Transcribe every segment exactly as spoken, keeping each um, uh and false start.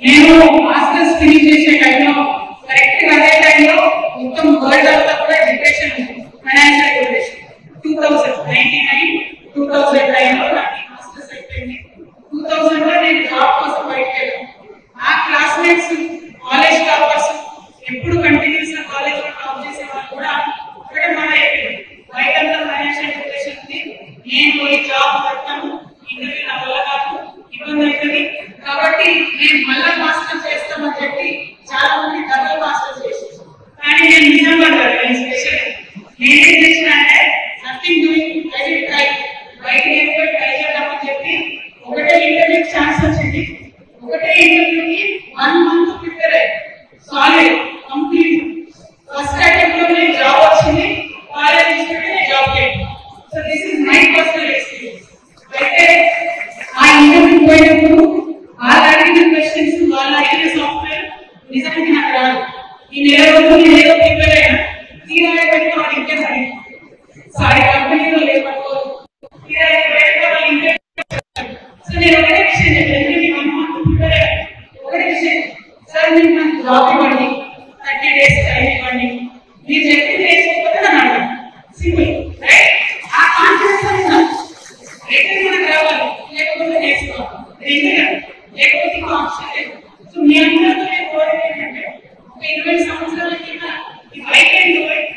నేను masters finish చేసే టైంలో కరెక్ట్ గా అదే టైంలో మొత్తం వరల్డ్ అంతా కూడా depression financial depression two thousand ninety nine two thousand nine లో నాకు మాస్టర్స్ అయిపోయింది. టూ థౌసండ్ లో నేను జాబ్ కోసం బయటకు వెళ్ళాను. ఆ క్లాస్మేట్స్ కాలేజ్ టాపర్స్ ఎప్పుడు కంటిన్యూస్ గా కాలేజ్ లో టాప్ చేసే వాళ్ళు కూడా ఒకటే మాట అయిపోయింది, బయట అంతా ఫైనాన్షియల్ డిప్రెషన్ ఉంది, నేను పోయి జాబ్ పడతాను, ఇంటర్వ్యూ నా వల్ల కాదు, ఇబ్బంది అవుతుంది, కాబట్టి నేను మళ్ళా మాస్టర్ చేస్తామని చెప్పి చాలా మంది డబుల్ మాస్టర్ చేశారు. కానీ నేను నిజామాబాద్ నేను స్పెషల్ నేనేం చేసిన అంటే నథింగ్ డూయింగ్ ప్రైవేట్ ట్రై బయట ఏదో ట్రై చేద్దామని చెప్పి ఒకటే ఇంటర్వ్యూ ఛాన్స్ వచ్చింది. ఒకటే ఇంటర్వ్యూకి వన్ మంత్ ప్రిపేర్ అయ్యి సాలిడ్ కంప్లీట్ ఫస్ట్ అటెంప్ట్ లోనే జాబ్ వచ్చింది. కాలేజ్ తీసుకుంటే జాబ్ చేయండి. So this is my personal experience. అయితే ఆ ఇంటర్వ్యూ పోయినప్పుడు వాళ్ళు అడిగిన క్వశ్చన్స్ వాళ్ళు అడిగిన సాఫ్ట్వేర్ నిజానికి నాకు రాదు. ఈ నెల రోజులు నేను ఏదో ప్రిపేర్ అయినా తీరా పెట్టి వాళ్ళు ఇంకేం అడిగి సారీ కంపెనీలో లేకపోతే తీరా పెట్టి వాళ్ళు ఇంకేం. సో నేను ఒకటే విషయం చెప్పాను, వన్ మంత్ ప్రిపేర్ అయ్యాను. ఒకటే విషయం, సార్ మీరు నాకు జాబ్ ఇవ్వండి, థర్టీ డేస్ టైం ఇవ్వండి, మీరు చెప్పింది నేర్చుకోకపోతే నన్ను అడగండి, సింపుల్ రైట్. ఆ కాన్ఫిడెన్స్ ఉన్నాను, అయితే మనకు రావాలి, లేకపోతే నేర్చుకోవాలి, రెండుగా లేకపోతే ఇంకా ఆప్షన్ లేదు. సో మీ అందరితో నేను కోరేది ఏంటంటే ఒక ఇరవై సంవత్సరాల కింద ఈ bike and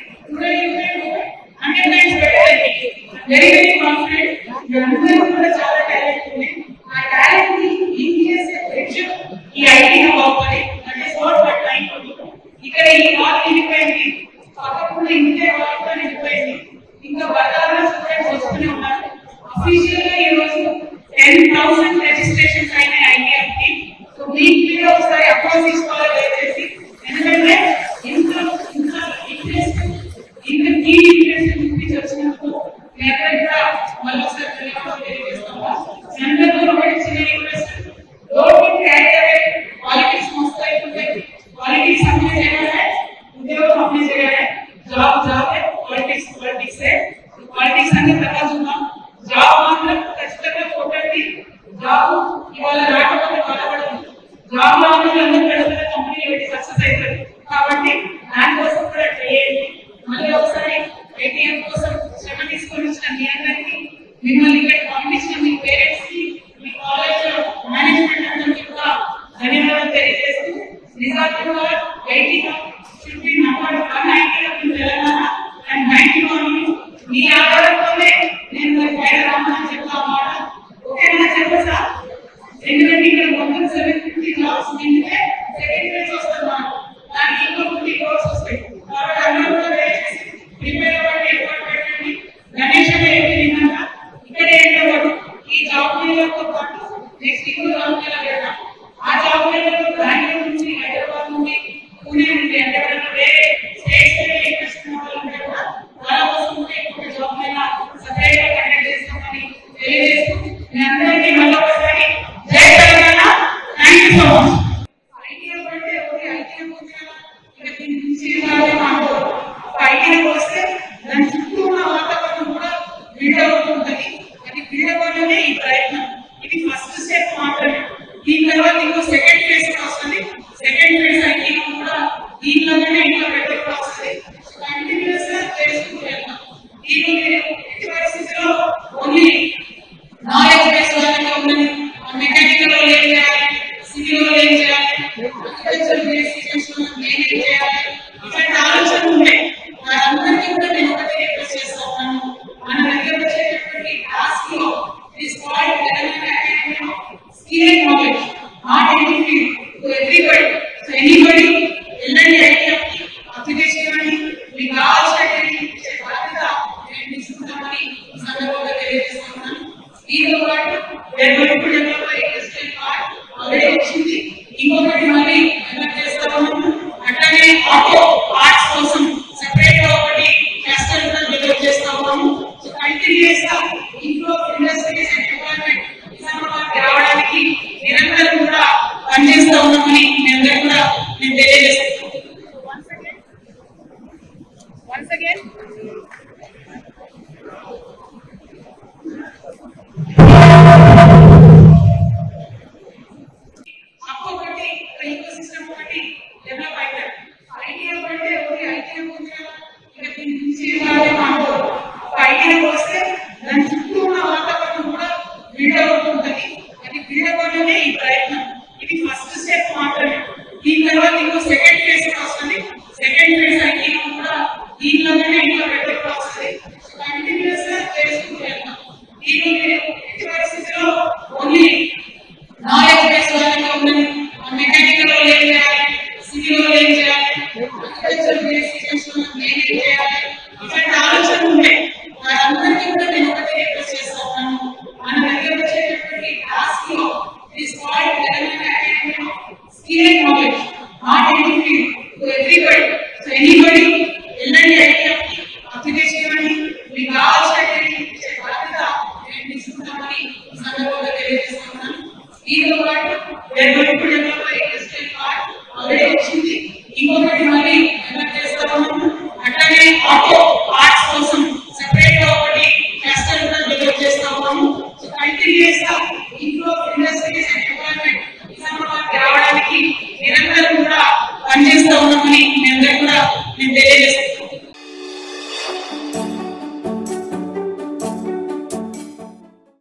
hundred times better. Very very confident. అందరూ కూడా చాలా టాలెంట్ ఉంది. ఆ టాలెంట్ ని ఏం చేసే బ్రిడ్జ్ ఈ ఐటీ అవ్వాలి. That is what what trying to do. ఇక్కడ ఈ వాల్ నిండిపోయింది, పక్కకుండా ఇంకే వాల్ కూడా నిండిపోయింది, ఇంకా బతాల స్టూడెంట్స్ వస్తూనే ఉన్నారు. అఫీషియల్ గా ఈ రోజు టెన్ థౌసండ్ రిజిస్ట్రేషన్స్ అయినాయి ఐటీఎం కి. సో మీకు మీరు ఒకసారి అప్రోచ్ తీసుకోవాలి దయచేసి, ఎందుకంటే ఇంత ఇంత ఇంట్రెస్ట్ ఇంత కీ ఇంట్రెస్ట్ నుంచి వచ్చినప్పుడు మీ అందరూ కూడా మళ్ళీ ఒకసారి తెలియజేస్తాము. మీ అందరూ ఒకటి చిన్న request, don't carry away politics మస్తు అయిపోతే. పాలిటిక్స్ అప్లై చేయాలి, ఉద్యోగం అప్లై చేయాలి, job job politics politics politics అన్ని తర్వాత చూద్దాం. జాబ్ మాత్రం ఖచ్చితంగా కొట్టండి. జాబ్ ఇవాళ రాకపోతే బాధపడదు, జాబ్ రాకుండా అందరూ ఖచ్చితంగా కంపెనీ పెట్టి సక్సెస్ అవుతుంది. కాబట్టి దానికోసం కూడా ట్రై చేయండి. మళ్ళీ ఒకసారి ఏటీఎం కోసం శ్రమ తీసుకొని వచ్చిన మీ అందరికీ, మిమ్మల్ని ఇక్కడ పంపించిన మీ పేరెంట్స్ కి, మీ కాలేజ్ మేనేజ్మెంట్ అందరికీ కూడా ధన్యవాదాలు తెలియజేస్తూ, Nizamabad ITM should be number one ITM in Telangana and banking on you. మీ ఆధారంతోనే నేను బయట రామని చెప్తా మాట ఓకేనా చెప్పసా. ఎందుకంటే ఇక్కడ మొత్తం సెవెన్ ఫిఫ్టీ జాబ్స్ నిండితే సెకండ్ ఫేజ్ వస్తున్నా దానికి ఇంకో ఫిఫ్టీ కోర్స్ వస్తాయి. కాబట్టి అందరూ కూడా దయచేసి ప్రిపేర్ అవ్వండి, ఎఫర్ట్ పెట్టండి. గణేష్ అనే ఏంటంటే ఇక్కడ ఏంటంటే ఈ జాబ్ మేళతో పాటు నెక్స్ట్ ఇంకో జాబ్ మేళ పెడతాం. ఆ జాబ్ మేళలో బెంగళూరు నుంచి, హైదరాబాద్ నుండి, పూణే నుండి, అంటే వేరే స్టేట్స్ ఇంట్రెస్ట్ ఉన్న వాళ్ళు ఉంటే కూడా వాళ్ళ కోసం కూడా ఇంకొక జాబ్ మేళ సపరేట్ గా కండక్ట్ చేస్తామని తెలియజేస్తూ మీ అందరికీ మళ్ళీ ఒకసారి జై Telangana. Thank you so much. ITM అంటే ఒకటి ఐటీఎం ఐటీఎం వస్తే దాని చుట్టూ ఉన్న వాతావరణం కూడా బిల్డ్ అవుతుంటుంది. అది బిల్డ్ అవ్వడమే ఈ ప్రయత్నం. ఇది ఫస్ట్ స్టెప్ మాత్రమే. దీని తర్వాత ఇంకో సెకండ్ ఫేజ్ కూడా వస్తుంది. సెకండ్ ఫేజ్ ఐటీఎం కూడా దీనిలోనే ఇంకా బెటర్ కూడా వస్తుంది. కంటిన్యూస్ గా చేసుకుంటూ వెళ్తాం. దీన్ని మీరు ఎట్టి పరిస్థితిలో ఓన్లీ నాలెడ్జ్ బేస్ వాళ్ళగా ఉన్నది. మెకానికల్ లో ఏం చేయాలి, సివిల్ లో ఏం చేయాలి, అగ్రికల్చర్ బేసిక్స్ ఏం చేయాలి, ఇట్లాంటి ఆలోచనలు ఉంటాయి. వారందరికీ కూడా నేను ఒకటే రిక్వెస్ట్ చేస్తా ఉన్నాను, మన దగ్గర వచ్చేటటువంటి టాస్క్ లో skill and knowledge not any field to everybody. So anybody వెళ్ళండి, ఐటీఎంకి అప్లికేషన్ ఇవ్వండి, మీకు కావాల్సినటువంటి బాధ్యత నేను తీసుకుంటామని ఈ సందర్భంగా తెలియజేస్తున్నాను. దీంతో పాటు develop develop industrial park already వచ్చింది, ఇంకొకటి మళ్ళీ డెవలప్ చేస్తాము. అట్లానే ఆటో పార్ట్స్ కోసం సెపరేట్ గా ఒకటి క్లస్టర్ కూడా డెవలప్ చేస్తాము. సో కంటిన్యూస్ గా ఇంట్లో ఇండస్ట్రీస్ అండ్ ఎంప్లాయ్మెంట్ నిజామాబాద్ రావడానికి నిరంతరం కూడా పనిచేస్తా ఉన్నామని మీ అందరూ కూడా నేను తెలియజేస్తాను. Once again, आपको ఐటీ వస్తే దాని చుట్టూ ఉన్న వాతావరణం కూడా బిల్డప్ ఉంటుంది. అది బిల్డప్ అనేది ఈ ప్రయత్నం. ఇది ఫస్ట్ స్టెప్ మాత్రమే. ఈ తర్వాత ఇంకో సెకండ్ ఫేజ్ వస్తుంది. సెకండ్ ఫేజ్ ఐటీ కూడా దీనిలోనే ఇంకా బెటర్ వస్తుంది. కంటిన్యూస్ గా చేసుకుంటూ వెళ్తాం. దీని ఎట్టి పరిస్థితిలో ఓన్లీ నాలెడ్జ్ బేస్ వాళ్ళకి ఉన్నది. మెకానికల్ లో ఏం చేయాలి, సివిల్ లో ఏం చేయాలి, అగ్రికల్చర్ బేస్ ఏం చేయాలి, ఇలాంటి ఆలోచనలు ఉంటాయి. వారందరికీ కూడా నేను ఒకటే రిక్వెస్ట్ చేస్తా ఉన్నాను. మన దగ్గర వచ్చేటటువంటి టాస్క్ లో this point Telangana skill and knowledge not anything to everybody. So anybody ఎల్లండి ఐటీఎఫ్ అప్లికేషన్ ఇవ్వండి. మీకు కావాల్సినటువంటి బాధ్యత నేను తీసుకుంటామని ఈ సందర్భంగా తెలియజేస్తున్నాను. దీంతో పాటు డెవలప్ ఇండస్ట్రియల్ పార్క్ ఆల్రెడీ వచ్చింది. ఇంకొకటి మళ్ళీ డెవలప్ చేస్తా ఉన్నాము. అట్లానే ఆటో పార్ట్స్ కోసం సెపరేట్ గా ఒకటి క్లస్టర్ కూడా డెవలప్ చేస్తా ఉన్నాము. సో కంటిన్యూస్ గా ఇంట్లో ఇండస్ట్రీస్ అండ్ ఎంప్లాయ్మెంట్ నిజామాబాద్ రావడానికి నిరంతరం కూడా పనిచేస్తా ఉన్నామని మీ అందరూ కూడా నేను తెలియజేస్తాను.